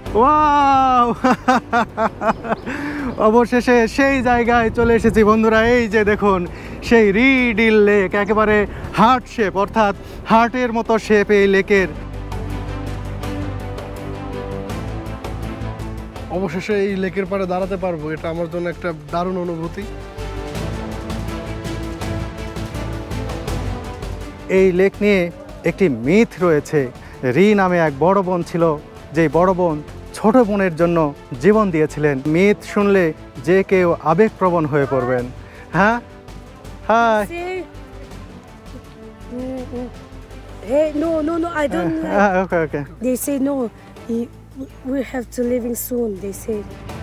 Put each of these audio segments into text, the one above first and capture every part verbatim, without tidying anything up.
Wow অবশেষে সেই জায়গায় চলে এসেছি বন্ধুরা। এই যে দেখুন সেই রিডিল লেক, একেবারে হার্ট শেপ, অর্থাৎ হার্টের মতো শেপ এই লেকের। অবশেষে এই লেকের পাড়ে দাঁড়াতে পারবো, এটা আমার জন্য একটা দারুণ অনুভূতি। এই লেক নিয়ে একটি মিথ রয়েছে। রি নামে এক বড় বোন ছিল, যেই বড় বোন ছোট বোনের জন্য জীবন দিয়েছিলেন। মিথ শুনলে যে কেউ আবেগপ্রবণ হয়ে পড়বেন। হ্যাঁ, hi. Hey, no, no, no, I don't like. Okay okay They say no, he- we have to leaving soon, they say.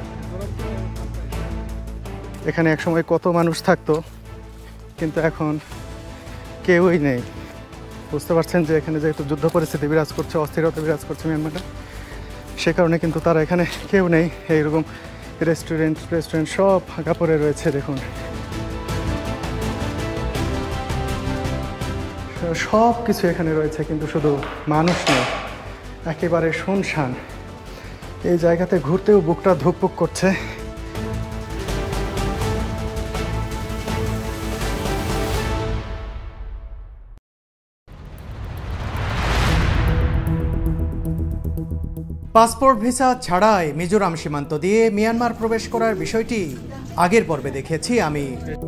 এখানে একসময় কত মানুষ থাকতো, কিন্তু এখন কেউই নেই। বুঝতে পারছেন যে এখানে যেহেতু যুদ্ধ পরিস্থিতি বিরাজ করছে, অস্থিরতা বিরাজ করছে মিয়ানমারে, সে কারণে কিন্তু তারা এখানে কেউ নেই। এইরকম রেস্টুরেন্ট রেস্টুরেন্ট সব ফাঁকা পড়ে রয়েছে। দেখুন সব কিছু এখানে রয়েছে, কিন্তু শুধু মানুষ নেই, একেবারে শুনশান। এই জায়গাতে ঘুরতেও বুকটা ধুকপুক করছে। পাসপোর্ট ভিসা ছাড়াই মিজোরাম সীমান্ত দিয়ে মিয়ানমার প্রবেশ করার বিষয়টি আগের পর্বে দেখেছি আমি।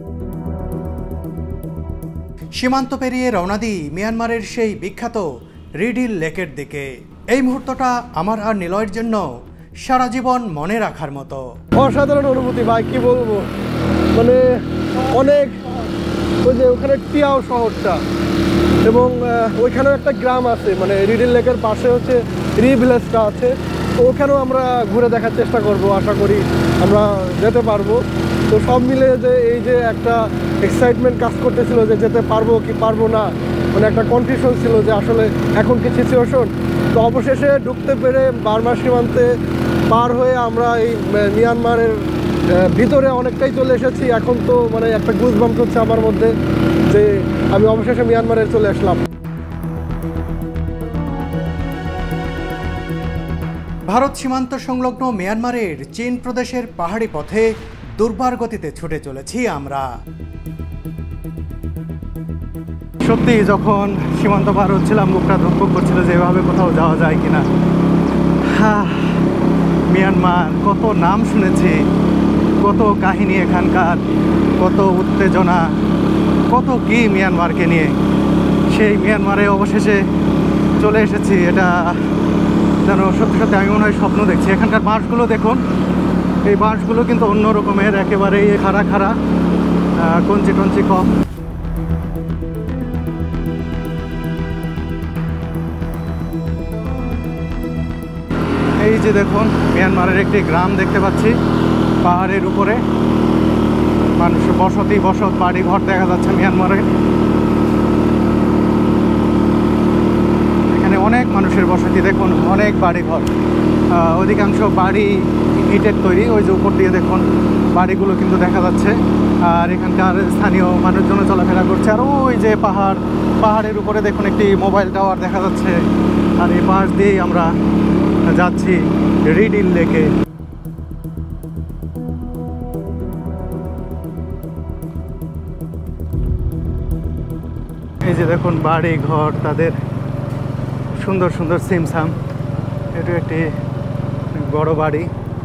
সীমান্ত পেরিয়ে রওনা দিই মিয়ানমারের সেই বিখ্যাত রিডিল লেকের দিকে। এই মুহূর্তটা আমার আর নিলয়ের জন্য সারা জীবন মনে রাখার মতো। অসাধারণ অনুভূতি ভাই, কি বলবো, মানে অনেক, ওই যে ওখানে টিয়াও শহরটা, এবং ওইখানেও একটা গ্রাম আছে, মানে রিডিল লেকের পাশে হচ্ছে রি ভিলেজটা আছে। তো ওখানেও আমরা ঘুরে দেখার চেষ্টা করব, আশা করি আমরা যেতে পারবো। তো সব মিলে যে এই যে একটা এক্সাইটমেন্ট কাজ করতেছিল যে যেতে পারবো কি পারবো না, মানে একটা কনফিউশন ছিল যে আসলে এখন কি সিচুয়েশন। তো অবশেষে ঢুকতে পেরে বার্মা সীমান্তে পার হয়ে আমরা এই মিয়ানমারের ভিতরে অনেকটাই চলে এসেছি। এখন তো মানে একটা গুজবাম্প হচ্ছে আমার মধ্যে যে আমি অবশেষে মিয়ানমারে চলে আসলাম। ভারত সীমান্ত সংলগ্ন মিয়ানমারের চীন প্রদেশের পাহাড়ি পথে দুর্বার গতিতে ছুটে চলেছি আমরা। সত্যি যখন সীমান্ত পার হচ্ছিলাম বুকটা ধুকপুক করছিল যে এভাবে কোথাও যাওয়া যায় কিনা। হ্যাঁ, মিয়ানমার কত নাম শুনেছি, কত কাহিনী এখানকার, কত উত্তেজনা, কত কি মিয়ানমারকে নিয়ে। সেই মিয়ানমারে অবশেষে চলে এসেছি। এটা যেন সত্যি সত্যি আমি মনে হয় স্বপ্ন দেখছি। এখানকার বাঁশগুলো দেখুন, এই বাঁশগুলো কিন্তু অন্য রকমের, একেবারেই খাড়া খাড়া, কঞ্চি টঞ্চি কম। এই যে দেখুন মিয়ানমারের একটি গ্রাম দেখতে পাচ্ছি পাহাড়ের উপরে। মানুষের বসতি, বসত, বাড়ি ঘর দেখা যাচ্ছে মিয়ানমারে। এখানে অনেক মানুষের বসতি, দেখুন অনেক বাড়ি ঘর, অধিকাংশ বাড়ি ইটের তৈরি। ওই যে উপর দিয়ে দেখুন বাড়িগুলো কিন্তু দেখা যাচ্ছে। আর এখানকার স্থানীয় মানুষজন চলাফেরা করছে। আর ওই যে পাহাড়, পাহাড়ের উপরে দেখুন একটি মোবাইল টাওয়ার দেখা যাচ্ছে। আর এই পাশ দিয়েই আমরা যাচ্ছি রিডিল লেকে। এই যে দেখুন বাড়ি ঘর, তাদের সুন্দর সুন্দর সিমসাম। এটা একটি বড় বাড়ি।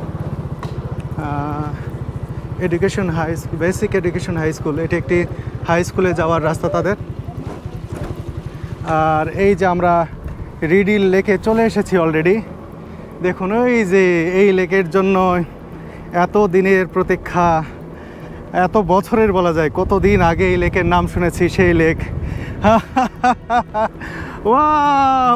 Education high school, basic education high school, এটি একটি হাই স্কুলে যাওয়ার রাস্তা তাদের। আর এই যে আমরা রিডিল লেকে চলে এসেছি অলরেডি। দেখুন ওই যে এই লেকের জন্য এত দিনের প্রতীক্ষা, এত বছরের বলা যায়, কত দিন আগে এই লেকের নাম শুনেছি, সেই লেক। ওয়াও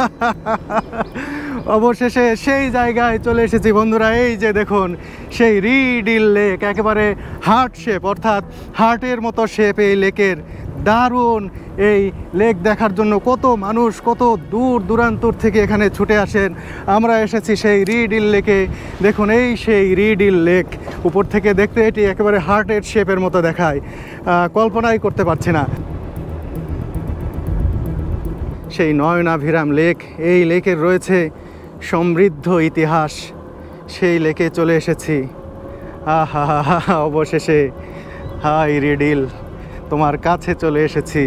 অবশেষে সেই জায়গায় চলে এসেছি বন্ধুরা। এই যে দেখুন সেই রিডিল লেক, একেবারে হার্ট শেপ, অর্থাৎ হার্টের মতো শেপ এই লেকের। দারুণ এই লেক দেখার জন্য কত মানুষ কত দূর দূরান্তর থেকে এখানে ছুটে আসেন। আমরা এসেছি সেই রিডিল লেকে। দেখুন এই সেই রিডিল লেক, উপর থেকে দেখতে এটি একেবারে হার্টের শেপের মতো দেখায়, কল্পনাই করতে পারছি না। সেই নয়নাভিরাম লেক, এই লেকের রয়েছে সমৃদ্ধ ইতিহাস সেই লেকে চলে এসেছি। আহা হা হা, অবশেষে হাই রিডিল, তোমার কাছে চলে এসেছি।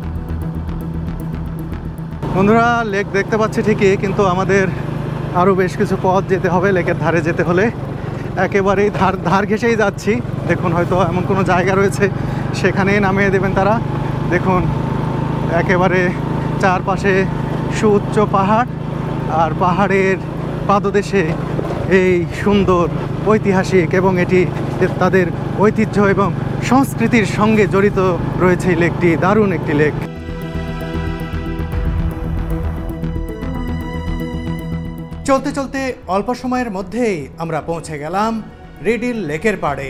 বন্ধুরা, লেক দেখতে পাচ্ছি ঠিকই, কিন্তু আমাদের আরও বেশ কিছু পথ যেতে হবে লেকের ধারে যেতে হলে। একেবারেই ধার ধার ঘেঁষেই যাচ্ছি। দেখুন, হয়তো এমন কোনো জায়গা রয়েছে সেখানেই নামিয়ে দেবেন তারা। দেখুন, একেবারে চারপাশে সুউচ্চ পাহাড়, আর পাহাড়ের পাদদেশে এই সুন্দর ঐতিহাসিক এবং এটি তাদের ঐতিহ্য এবং সংস্কৃতির সঙ্গে জড়িত রয়েছে এই লেকটি। দারুণ একটি লেক। চলতে চলতে অল্প সময়ের মধ্যেই আমরা পৌঁছে গেলাম রিডিল লেকের পাড়ে।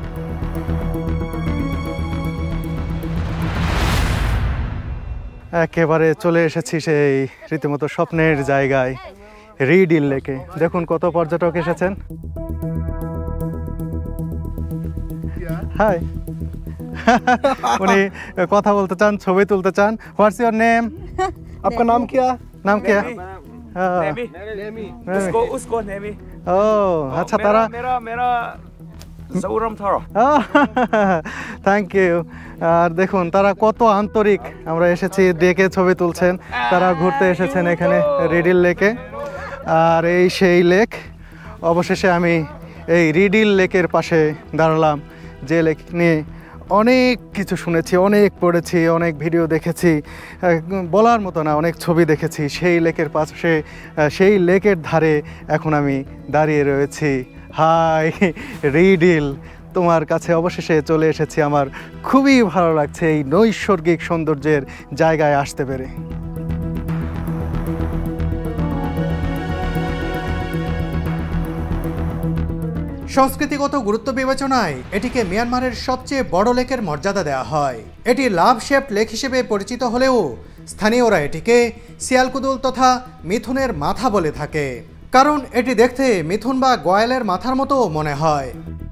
একেবারে চলে এসেছি সেই রীতিমতো স্বপ্নের জায়গায়, রিডিল লেকে। দেখুন কত পর্যটক এসেছেন। হাই, উনি কথা বলতে চান, ছবি তুলতে চান। What's your name? आपका नाम क्या? নাম क्या? नेमी नेमी। उसको उसको नेमी ও আচ্ছা, তারা मेरा मेरा सौरम थारा থ্যাংক ইউ। আর দেখুন তারা কত আন্তরিক। আমরা এসেছি, দেখে ছবি তুলছেন, তারা ঘুরতে এসেছেন এখানে রিডিল লেকে। আর এই সেই লেক। অবশেষে আমি এই রিডিল লেকের পাশে দাঁড়ালাম, যে লেক নিয়ে অনেক কিছু শুনেছি, অনেক পড়েছি, অনেক ভিডিও দেখেছি, বলার মতো না, অনেক ছবি দেখেছি। সেই লেকের পাশে, সেই লেকের ধারে এখন আমি দাঁড়িয়ে রয়েছি। হাই রিডিল, তোমার কাছে অবশেষে চলে এসেছি। আমার খুবই ভালো লাগছে এই নৈসর্গিক সৌন্দর্যের জায়গায় আসতে পেরে। সংস্কৃতিগত গুরুত্ব বিবেচনায় এটিকে মিয়ানমারের সবচেয়ে বড় লেকের মর্যাদা দেওয়া হয়। এটি লাভ শেপড লেক হিসেবে পরিচিত হলেও স্থানীয়রা এটিকে সিয়ালকুদুল তথা মিথুনের মাথা বলে থাকে, কারণ এটি দেখতে মিথুন বা গয়ালের মাথার মতো মনে হয়।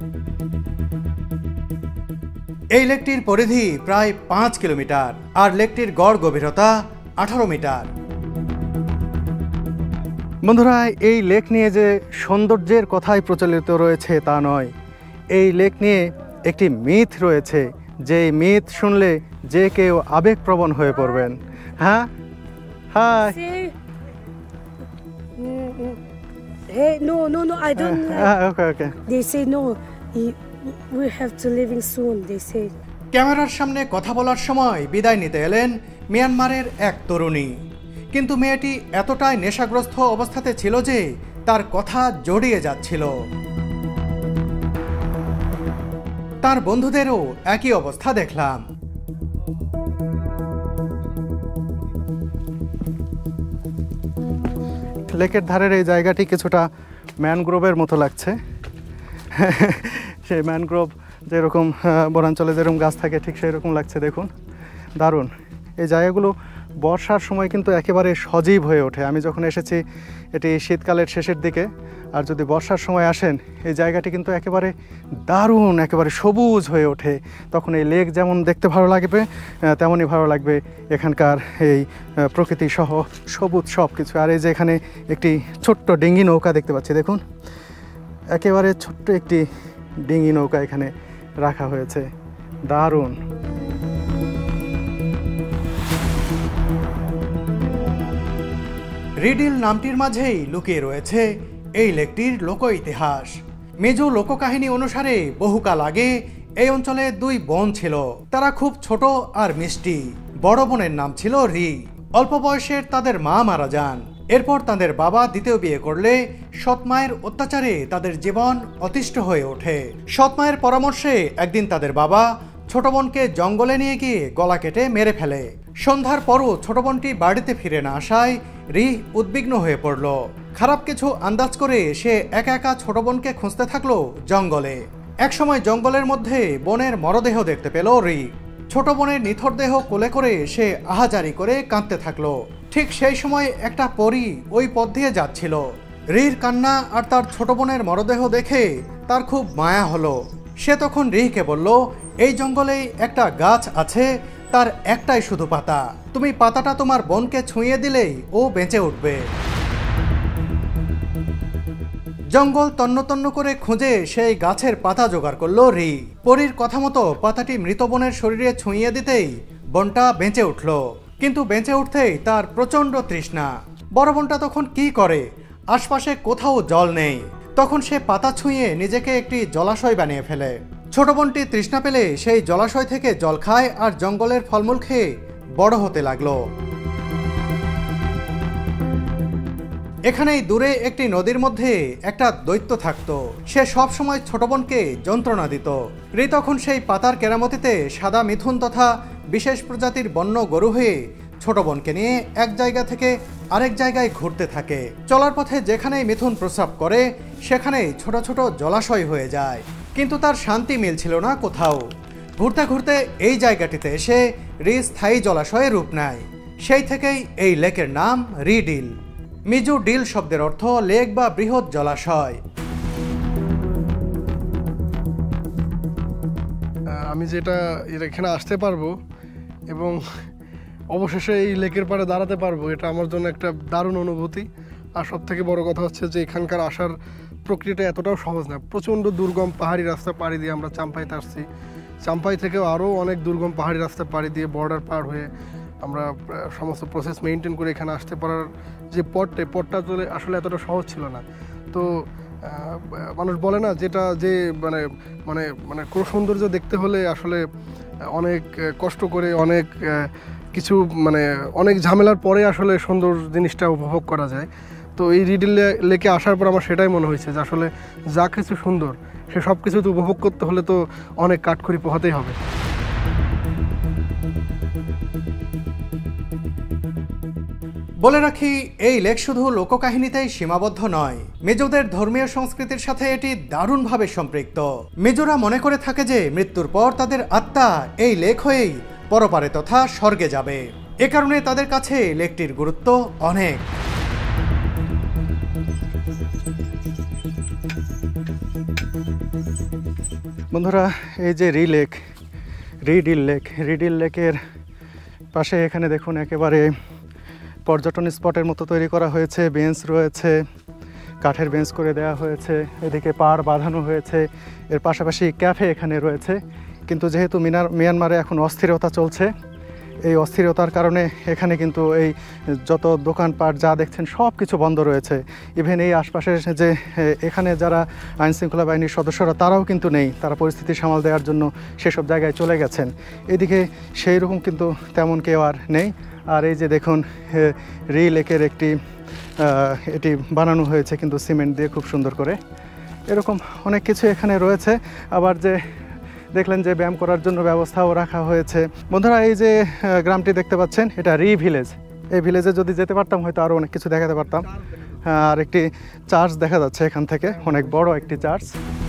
এই লেকটির পরিধি প্রায় পাঁচ কিলোমিটার, আর লেকটির গড় গভীরতা আঠারো মিটার। বন্ধুরা, এই লেক নিয়ে যে সৌন্দর্যের কথাই প্রচলিত রয়েছে তা নয়, এই লেক নিয়ে একটি মিথ রয়েছে, যে মিথ শুনলে যে কেউ আবেগপ্রবণ হয়ে পড়বেন। হ্যাঁ, hi. Say, mm, mm. Hey, no, no, no, I don't. like- okay okay They say no. he- We have to leaving soon. They say. ক্যামেরার সামনে কথা বলার সময় বিদায় নিতে এলেন মিয়ানমারের এক তরুণী, কিন্তু মেয়েটি এতটাই নেশাগ্রস্ত অবস্থাতে ছিল যে তার কথা জড়িয়ে যাচ্ছিল। তার বন্ধুদেরও একই অবস্থা দেখলাম। লেকের ধারের এই জায়গাটি কিছুটা ম্যানগ্রোভের মতো লাগছে। সেই ম্যানগ্রোভ যেরকম বনাঞ্চলে যেরকম গাছ থাকে ঠিক সেই রকম লাগছে। দেখুন, দারুণ। এই জায়গাগুলো বর্ষার সময় কিন্তু একেবারে সজীব হয়ে ওঠে। আমি যখন এসেছি এটি শীতকালের শেষের দিকে, আর যদি বর্ষার সময় আসেন এই জায়গাটি কিন্তু একেবারে দারুণ, একেবারে সবুজ হয়ে ওঠে। তখন এই লেক যেমন দেখতে ভালো লাগবে, তেমনই ভালো লাগবে এখানকার এই প্রকৃতি সহ সবুজ সব কিছু। আর এই যে এখানে একটি ছোট্ট ডিঙি নৌকা দেখতে পাচ্ছি, দেখুন একেবারে ছোট্ট একটি ডিঙি নৌকা এখানে রাখা হয়েছে, দারুণ। রিডিল নামটির মাঝেই লুকিয়ে রয়েছে এই লেকটির লোক ইতিহাস। মেজো লোককাহিনী অনুসারে বহুকাল আগে এই অঞ্চলে দুই বোন ছিল, তারা খুব ছোট আর মিষ্টি। বড় বোনের নাম ছিল রি। অল্প বয়সের তাদের মা মারা যান। এরপর তাদের বাবা দ্বিতীয় বিয়ে করলে সৎমায়ের অত্যাচারে তাদের জীবন অতিষ্ঠ হয়ে ওঠে। সৎমায়ের পরামর্শে একদিন তাদের বাবা ছোট বোনকে জঙ্গলে নিয়ে গিয়ে গলা কেটে মেরে ফেলে। সন্ধ্যার পরও ছোট বোনটি বাড়িতে ফিরে না আসায় রি উদ্বিগ্ন হয়ে পড়ল। খারাপ কিছু আন্দাজ করে সে একা একা ছোট বোনকে খুঁজতে থাকলো জঙ্গলে। একসময় জঙ্গলের মধ্যে বোনের মরদেহ দেখতে পেল রি। ছোট বোনের নিথর দেহ কোলে করে সে আহাজারি করে কাঁদতে থাকলো। ঠিক সেই সময় একটা পরী ওই পথ দিয়ে যাচ্ছিল। রির কান্না আর তার ছোট বোনের মরদেহ দেখে তার খুব মায়া হলো। সে তখন রিকে বলল, এই জঙ্গলে একটা গাছ আছে, তার একটাই শুধু পাতা, তুমি পাতাটা তোমার বোনকে ছুঁয়ে দিলেই ও বেঁচে উঠবে। জঙ্গল তন্ন তন্ন করে খুঁজে সেই গাছের পাতা জোগাড় করলো রি। পরীর কথা মতো পাতাটি মৃত বনের শরীরে ছুঁইয়ে দিতেই বনটা বেঁচে উঠল। কিন্তু বেঁচে উঠতেই তার প্রচণ্ড তৃষ্ণা। বড় বোনটা তখন কি করে? আশপাশে কোথাও জল নেই। তখন সে পাতা ছুঁয়ে নিজেকে একটি জলাশয় বানিয়ে ফেলে। ছোট বোনটি তৃষ্ণা পেলে সেই জলাশয় থেকে জল খায় আর জঙ্গলের ফলমূল খেয়ে বড় হতে লাগলো। এখানেই দূরে একটি নদীর মধ্যে একটা দৈত্য থাকতো। সে সব সময় ছোট বোনকে যন্ত্রণা দিত। রি তখন সেই পাতার কেরামতিতে সাদা মিথুন তথা বিশেষ প্রজাতির বন্য গরু হয়ে ছোট বোনকে নিয়ে এক জায়গা থেকে আরেক জায়গায় ঘুরতে থাকে। চলার পথে যেখানেই মিথুন প্রস্রাব করে সেখানেই ছোট ছোট জলাশয় হয়ে যায়। কিন্তু তার শান্তি মিলছিল না কোথাও। ঘুরতে ঘুরতে এই জায়গাটিতে এসে রি স্থায়ী জলাশয়ে রূপ নেয়। সেই থেকেই এই লেকের নাম রি ডিল। মিজু ডিল শব্দের অর্থ লেক বা বৃহৎ জলাশয়। আমি যেটা এখানে আসতে পারবো এবং অবশেষে এই লেকের পাড়ে দাঁড়াতে পারবো, এটা আমার জন্য একটা দারুণ অনুভূতি। আর সব থেকে বড় কথা হচ্ছে যে এখানকার আসার প্রক্রিয়াটা এতটাও সহজ না। প্রচণ্ড দুর্গম পাহাড়ি রাস্তা পাড়ি দিয়ে আমরা চাম্পাইতে আসছি। চাম্পাই থেকেও আরও অনেক দুর্গম পাহাড়ি রাস্তা পাড়ি দিয়ে বর্ডার পার হয়ে আমরা সমস্ত প্রসেস মেনটেন করে এখানে আসতে পারার যে পথটা, পথটা চলে আসলে এতটা সহজ ছিল না। তো মানুষ বলে না যেটা যে মানে মানে মানে কোনো সৌন্দর্য দেখতে হলে আসলে অনেক কষ্ট করে অনেক কিছু মানে অনেক ঝামেলার পরে আসলে সুন্দর জিনিসটা উপভোগ করা যায়। তো এই রি ডিল লেকে আসার পর আমার সেটাই মনে হয়েছে যে আসলে যা কিছু সুন্দর সে সব কিছু তো উপভোগ করতে হলে তো অনেক কাঠখড়ি পোহাতেই হবে। বলে রাখি, এই লেক শুধু লোককাহিনীতেই সীমাবদ্ধ নয়। মিজোদের ধর্মীয় সংস্কৃতির সাথে এটি দারুণভাবে সম্পৃক্ত। মিজোরা মনে করে থাকে যে মৃত্যুর পর তাদের আত্মা এই লেক হয়েই পরপারে তথা স্বর্গে যাবে। এ কারণে তাদের কাছে লেকটির গুরুত্ব অনেক। বন্ধুরা, এই যে রি লেক, রি ডিল লেক, রি ডিল লেকের পাশে এখানে দেখুন একেবারে পর্যটন স্পটের মতো তৈরি করা হয়েছে। বেঞ্চ রয়েছে, কাঠের বেঞ্চ করে দেওয়া হয়েছে। এদিকে পাড় বাঁধানো হয়েছে। এর পাশাপাশি ক্যাফে এখানে রয়েছে। কিন্তু যেহেতু মিনার মিয়ানমারে এখন অস্থিরতা চলছে, এই অস্থিরতার কারণে এখানে কিন্তু এই যত দোকানপাট যা দেখছেন সব কিছু বন্ধ রয়েছে। ইভেন এই আশপাশের যে এখানে যারা আইনশৃঙ্খলা বাহিনীর সদস্যরা তারাও কিন্তু নেই। তারা পরিস্থিতি সামাল দেওয়ার জন্য সেসব জায়গায় চলে গেছেন। এদিকে সেই রকম কিন্তু তেমন কেউ আর নেই। আর এই যে দেখুন রি লেকের একটি এটি বানানো হয়েছে কিন্তু সিমেন্ট দিয়ে খুব সুন্দর করে। এরকম অনেক কিছু এখানে রয়েছে। আবার যে দেখলেন যে ব্যায়াম করার জন্য ব্যবস্থাও রাখা হয়েছে। বন্ধুরা, এই যে গ্রামটি দেখতে পাচ্ছেন এটা রি ভিলেজ। এই ভিলেজে যদি যেতে পারতাম হয়তো আরও অনেক কিছু দেখাতে পারতাম। আর একটি চার্চ দেখা যাচ্ছে এখান থেকে, অনেক বড় একটি চার্চ।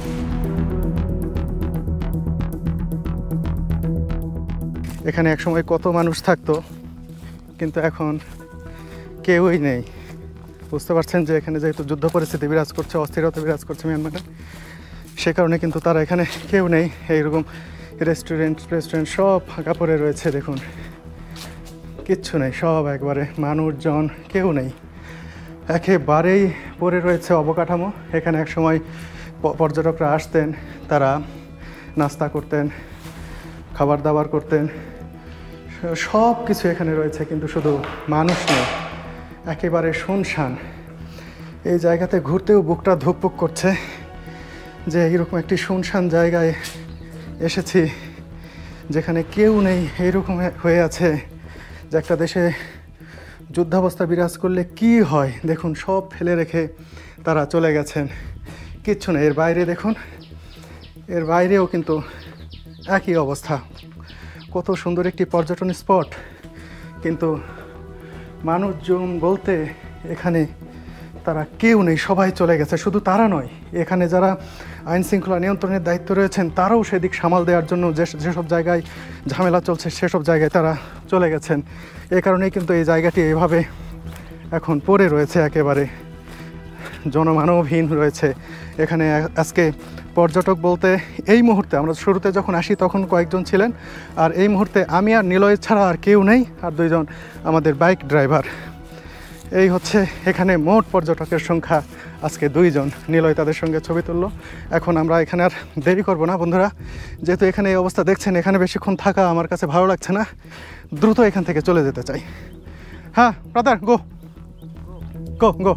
এখানে একসময় কত মানুষ থাকতো, কিন্তু এখন কেউই নেই। বুঝতে পারছেন যে এখানে যেহেতু যুদ্ধ পরিস্থিতি বিরাজ করছে, অস্থিরতা বিরাজ করছে মিয়ানমারে, সে কারণে কিন্তু তারা এখানে কেউ নেই। এইরকম রেস্টুরেন্ট রেস্টুরেন্ট সব ফাঁকা পড়ে রয়েছে। দেখুন কিচ্ছু নেই, সব একবারে মানুষজন কেউ নেই, একেবারেই পড়ে রয়েছে অবকাঠামো। এখানে এক সময় পর্যটকরা আসতেন, তারা নাস্তা করতেন, খাবার দাবার করতেন, সব কিছু এখানে রয়েছে, কিন্তু শুধু মানুষ নেই, একেবারে শুনশান। এই জায়গাতে ঘুরতেও বুকটা ধুকপুক করছে যে এইরকম একটি শুনশান জায়গায় এসেছি যেখানে কেউ নেই। এইরকম হয়ে আছে যে একটা দেশে যুদ্ধাবস্থা বিরাজ করলে কি হয়। দেখুন সব ফেলে রেখে তারা চলে গেছেন, কিচ্ছু নেই। এর বাইরে দেখুন, এর বাইরেও কিন্তু একই অবস্থা। কত সুন্দর একটি পর্যটন স্পট, কিন্তু মানুষজন বলতে এখানে তারা কেউ নেই, সবাই চলে গেছে। শুধু তারা নয়, এখানে যারা আইন শৃঙ্খলা নিয়ন্ত্রণের দায়িত্ব রয়েছেন তারাও সেদিক সামাল দেওয়ার জন্য যে যেসব জায়গায় ঝামেলা চলছে সেসব জায়গায় তারা চলে গেছেন। এ কারণেই কিন্তু এই জায়গাটি এভাবে এখন পড়ে রয়েছে, একেবারে জনমানবহীন রয়েছে। এখানে আজকে পর্যটক বলতে এই মুহূর্তে, আমরা শুরুতে যখন আসি তখন কয়েকজন ছিলেন, আর এই মুহূর্তে আমি আর নিলয় ছাড়া আর কেউ নেই, আর দুইজন আমাদের বাইক ড্রাইভার। এই হচ্ছে এখানে মোট পর্যটকের সংখ্যা আজকে দুইজন। নিলয় তাদের সঙ্গে ছবি তুললো। এখন আমরা এখানে আর দেরি করব না বন্ধুরা, যেহেতু এখানে এই অবস্থা দেখছেন, এখানে বেশিক্ষণ থাকা আমার কাছে ভালো লাগছে না, দ্রুত এখান থেকে চলে যেতে চাই। হ্যাঁ ব্রাদার, গো গো গো।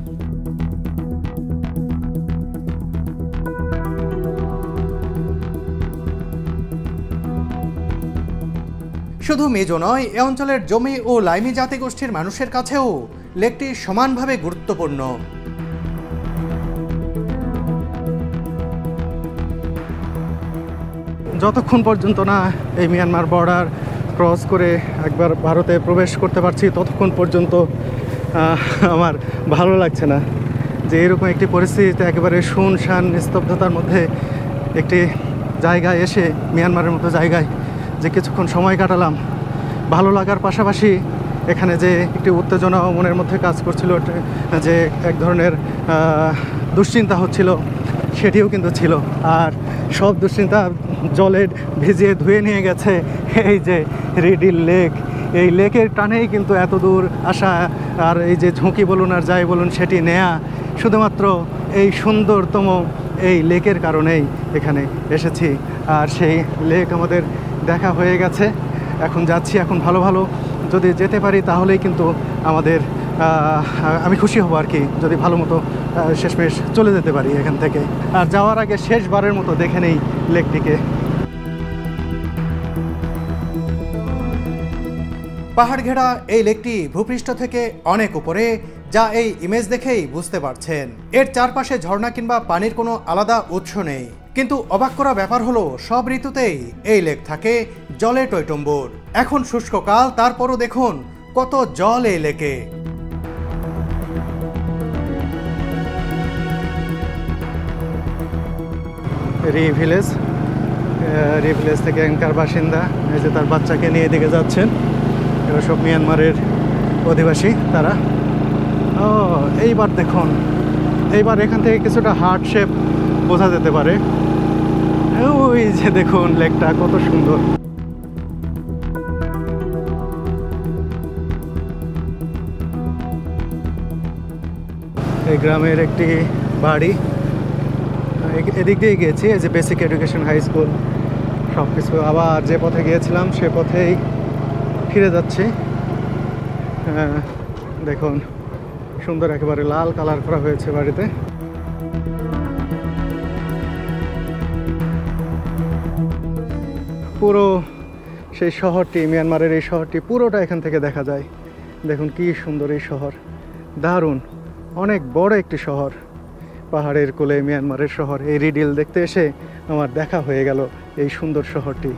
শুধু মেজো নয়, এ অঞ্চলের জমি ও লাইমি জাতিগোষ্ঠীর মানুষের কাছেও লেকটি সমানভাবে গুরুত্বপূর্ণ। যতক্ষণ পর্যন্ত না এই মিয়ানমার বর্ডার ক্রস করে একবার ভারতে প্রবেশ করতে পারছি, ততক্ষণ পর্যন্ত আমার ভালো লাগছে না যে এরকম একটি পরিস্থিতিতে একেবারে শুনশান নিস্তব্ধতার মধ্যে একটি জায়গায় এসে, মিয়ানমারের মতো জায়গায় যে কিছুক্ষণ সময় কাটালাম, ভালো লাগার পাশাপাশি এখানে যে একটি উত্তেজনা মনের মধ্যে কাজ করছিল, যে এক ধরনের দুশ্চিন্তা হচ্ছিল, সেটিও কিন্তু ছিল। আর সব দুশ্চিন্তা জলে ভিজিয়ে ধুয়ে নিয়ে গেছে এই যে রিডিল লেক। এই লেকের টানেই কিন্তু এত দূর আসা, আর এই যে ঝুঁকি বলুন আর যাই বলুন সেটি নেয়া, শুধুমাত্র এই সুন্দরতম এই লেকের কারণেই এখানে এসেছি। আর সেই লেক আমাদের দেখা হয়ে গেছে, এখন যাচ্ছি। এখন ভালো ভালো যদি যেতে পারি তাহলেই কিন্তু আমাদের আমি খুশি হব আর কি, যদি ভালো মতো শেষমেশ চলে যেতে পারি এখান থেকে। আর যাওয়ার আগে শেষবারের মতো দেখে নেই লেকটিকে। পাহাড় ঘেরা এই লেকটি ভূপৃষ্ঠ থেকে অনেক উপরে, যা এই ইমেজ দেখেই বুঝতে পারছেন। এর চারপাশে ঝর্ণা কিংবা পানির কোনো আলাদা উৎস নেই, কিন্তু অবাক করা ব্যাপার হলো সব ঋতুতেই এই লেক থাকে জলে টইটম্বুর। এখন শুষ্ককাল, তারপরও দেখুন কত জল এই লেকে। রি ভিলেজ, রি ভিলেজ থেকে এখানকার বাসিন্দা, এই যে তার বাচ্চাকে নিয়ে এদিকে যাচ্ছেন। এরা সব মিয়ানমারের অধিবাসী তারা। ও এইবার দেখুন, এইবার এখান থেকে কিছুটা হার্ট শেপ বোঝা যেতে পারে। ওই যে দেখুন লেকটা কত সুন্দর। এই গ্রামের একটি বাড়ি, এদিক দিয়ে গিয়েছি, এই যে বেসিক এডুকেশন হাই স্কুল, সব কিছু আবার যে পথে গিয়েছিলাম সে পথেই ফিরে যাচ্ছি। দেখুন সুন্দর, একেবারে লাল কালার করা হয়েছে বাড়িতে। পুরো সেই শহরটি, মিয়ানমারের এই শহরটি পুরোটা এখান থেকে দেখা যায়। দেখুন কি সুন্দর এই শহর, দারুণ, অনেক বড় একটি শহর, পাহাড়ের কোলে মিয়ানমারের শহর। এই রিডিল দেখতে এসে আমার দেখা হয়ে গেল এই সুন্দর শহরটি।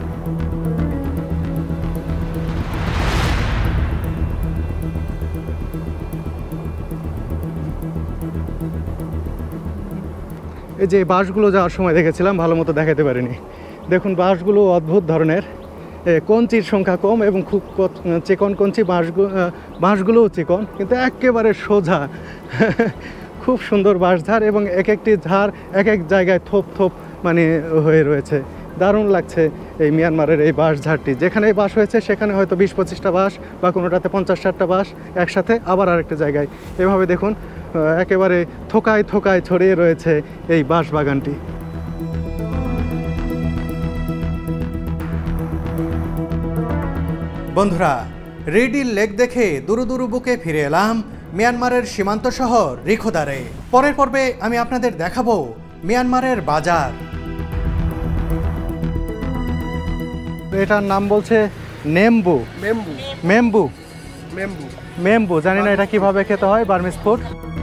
এই যে বাসগুলো যাওয়ার সময় দেখেছিলাম, ভালো মতো দেখাতে পারিনি। দেখুন বাসগুলো অদ্ভুত ধরনের, কঞ্চির সংখ্যা কম এবং খুব চিকন কঞ্চি, বাঁশগুলো বাঁশগুলোও চিকন, কিন্তু একেবারে সোজা। খুব সুন্দর বাঁশঝাড়, এবং এক একটি ঝাড় এক এক জায়গায় থোপ থোপ মানে হয়ে রয়েছে। দারুণ লাগছে এই মিয়ানমারের এই বাঁশঝাড়টি। যেখানে বাস হয়েছে সেখানে হয়তো বিশ পঁচিশটা বাস, বা কোনোটাতে পঞ্চাশ ষাটটা বাস একসাথে, আবার আরেকটা জায়গায় এভাবে দেখুন একেবারে থোকায় থোকায় ছড়িয়ে রয়েছে এই বাঁশ বাগানটি। বন্ধুরা, রিডিল লেক দেখে দুরু দুরু বুকে ফিরে এলাম মিয়ানমারের সীমান্ত শহর রিখোদারে। পরের পর্বে আমি আপনাদের দেখাবো মিয়ানমারের বাজার। এটার নাম বলছে নেম্বু, মেম্বু মেম্বু মেম্বু মেম্বু জানি না এটা কিভাবে খেতে হয়, বার্মিজ ফুড।